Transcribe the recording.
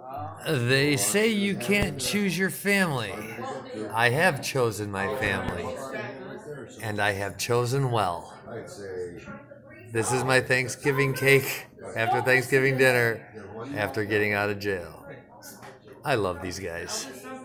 They say you can't choose your family. I have chosen my family, and I have chosen well. This is my Thanksgiving cake after Thanksgiving dinner after getting out of jail. I love these guys.